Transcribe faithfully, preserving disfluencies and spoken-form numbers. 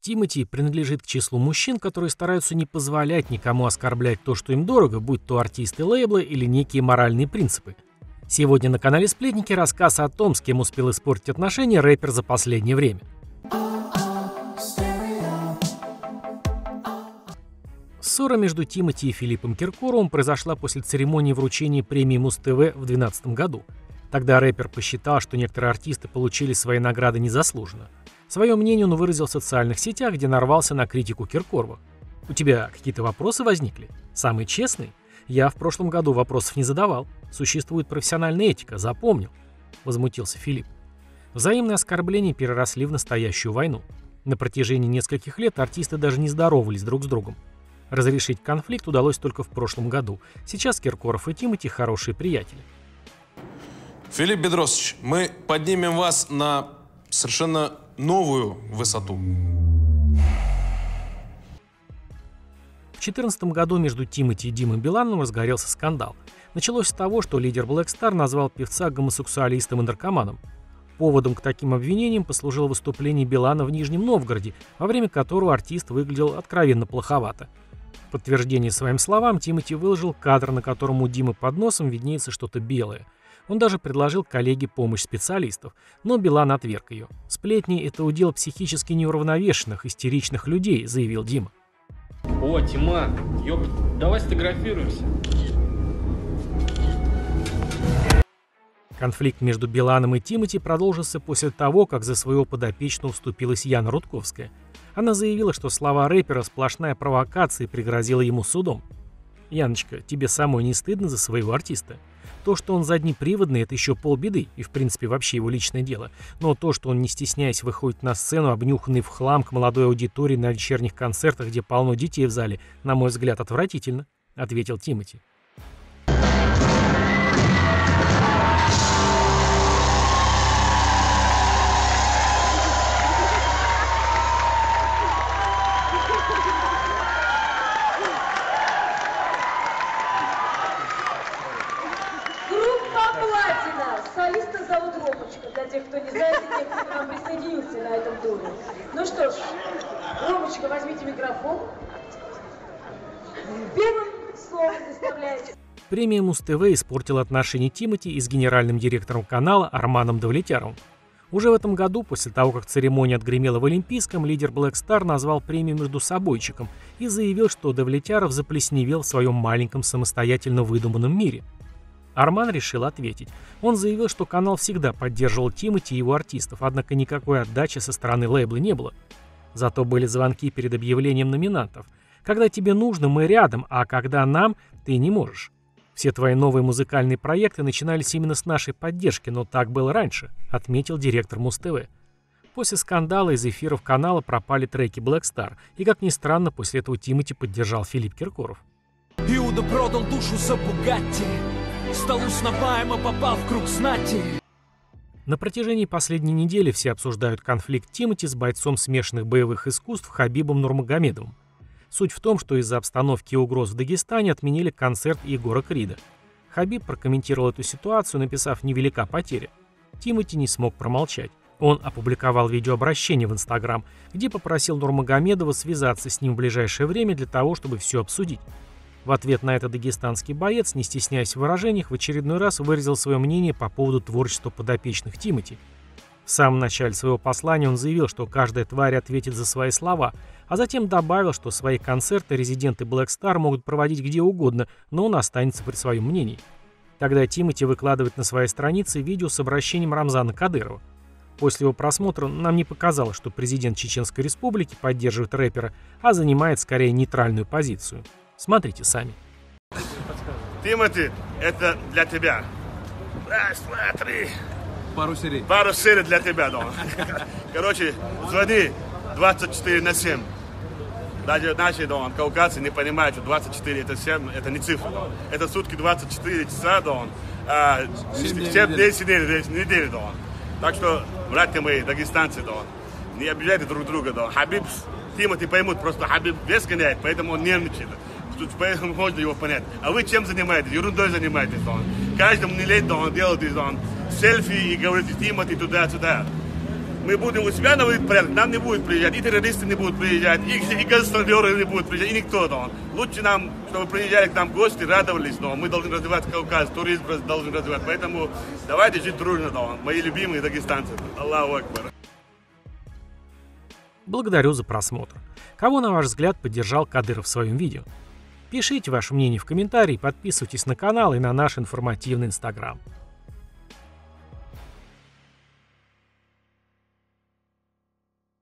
Тимоти принадлежит к числу мужчин, которые стараются не позволять никому оскорблять то, что им дорого, будь то артисты лейбла или некие моральные принципы. Сегодня на канале «Сплетники» рассказ о том, с кем успел испортить отношения рэпер за последнее время. Ссора между Тимоти и Филиппом Киркоровым произошла после церемонии вручения премии Муз-ТВ в две тысячи двенадцатом году. Тогда рэпер посчитал, что некоторые артисты получили свои награды незаслуженно. Свое мнение он выразил в социальных сетях, где нарвался на критику Киркорова. «У тебя какие-то вопросы возникли? Самый честный? Я в прошлом году вопросов не задавал. Существует профессиональная этика, запомнил», — возмутился Филипп. Взаимные оскорбления переросли в настоящую войну. На протяжении нескольких лет артисты даже не здоровались друг с другом. Разрешить конфликт удалось только в прошлом году. Сейчас Киркоров и Тимоти хорошие приятели. Филипп Бедросович, мы поднимем вас на совершенно новую высоту. В две тысячи четырнадцатом году между Тимоти и Димой Биланом разгорелся скандал. Началось с того, что лидер Black Star назвал певца гомосексуалистом и наркоманом. Поводом к таким обвинениям послужило выступление Билана в Нижнем Новгороде, во время которого артист выглядел откровенно плоховато. В подтверждение своим словам Тимоти выложил кадр, на котором у Димы под носом виднеется что-то белое. Он даже предложил коллеге помощь специалистов, но Билан отверг ее. «Сплетни – это удел психически неуравновешенных, истеричных людей», – заявил Дима. О, Тима, ёб, давай сфотографируемся. Конфликт между Биланом и Тимоти продолжился после того, как за своего подопечного вступилась Яна Рудковская. Она заявила, что слова рэпера – сплошная провокация, и пригрозила ему судом. «Яночка, тебе самой не стыдно за своего артиста? То, что он заднеприводный, это еще полбеды, и в принципе вообще его личное дело. Но то, что он не стесняясь выходит на сцену, обнюханный в хлам к молодой аудитории на вечерних концертах, где полно детей в зале, на мой взгляд, отвратительно», — ответил Тимоти. Солиста зовут Ромочка, для тех, кто не знает, и тех, кто к нам присоединился на этом туре. Ну что ж, Ромочка, возьмите микрофон. Первым словом заставляете. Премия Муз-ТВ испортила отношения Тимоти и с генеральным директором канала Арманом Давлетяровым. Уже в этом году, после того, как церемония отгремела в Олимпийском, лидер Black Star назвал премию между собойчиком и заявил, что Давлетяров заплесневел в своем маленьком самостоятельно выдуманном мире. Арман решил ответить. Он заявил, что канал всегда поддерживал Тимоти и его артистов, однако никакой отдачи со стороны лейбла не было. Зато были звонки перед объявлением номинантов. «Когда тебе нужно, мы рядом, а когда нам, ты не можешь. Все твои новые музыкальные проекты начинались именно с нашей поддержки, но так было раньше», — отметил директор Муз-ТВ. После скандала из эфиров канала пропали треки Black Star, и, как ни странно, после этого Тимоти поддержал Филипп Киркоров. Иуда продал душу за Бугатти, стал узнаваем, а попал в круг знати. На протяжении последней недели все обсуждают конфликт Тимоти с бойцом смешанных боевых искусств Хабибом Нурмагомедовым. Суть в том, что из-за обстановки и угроз в Дагестане отменили концерт Егора Крида. Хабиб прокомментировал эту ситуацию, написав «невелика потеря». Тимоти не смог промолчать. Он опубликовал видеообращение в Инстаграм, где попросил Нурмагомедова связаться с ним в ближайшее время для того, чтобы все обсудить. В ответ на это дагестанский боец, не стесняясь в выражениях, в очередной раз выразил свое мнение по поводу творчества подопечных Тимоти. В самом начале своего послания он заявил, что каждая тварь ответит за свои слова, а затем добавил, что свои концерты резиденты Black Star могут проводить где угодно, но он останется при своем мнении. Тогда Тимоти выкладывает на своей странице видео с обращением Рамзана Кадырова. После его просмотра нам не показалось, что президент Чеченской Республики поддерживает рэпера, а занимает скорее нейтральную позицию. Смотрите сами. Тимоти, это для тебя. Раз, два, три. Пару серий. Пару серий для тебя, да. Короче, звони двадцать четыре на семь. Даже наши, да, кавказцы не понимают, что двадцать четыре это семь, это не цифра, да. Это сутки двадцать четыре часа, да. А, семь дней недели, да. Так что, братья мои, дагестанцы, да, не обижайте друг друга, да. Хабиб, Тимоти поймут, просто Хабиб вес гоняет, поэтому он нервничает. Поэтому можно его понять. А вы чем занимаетесь? Ерундой занимаетесь, да. Каждому не лет, да, он делает, да, селфи и говорит, Тимоти туда-сюда. мы будем у себя наводить порядок, нам не будет приезжать, и террористы не будут приезжать, и, и гастролеры не будут приезжать, и никто. Да. Лучше нам, чтобы приезжали к нам гости, радовались, но мы должны развивать Кавказ, туризм должен развивать. Поэтому давайте жить дружно, да. Мои любимые дагестанцы. Аллаху Акбар. Благодарю за просмотр. Кого, на ваш взгляд, поддержал Кадыров в своем видео? Пишите ваше мнение в комментарии, подписывайтесь на канал и на наш информативный инстаграм.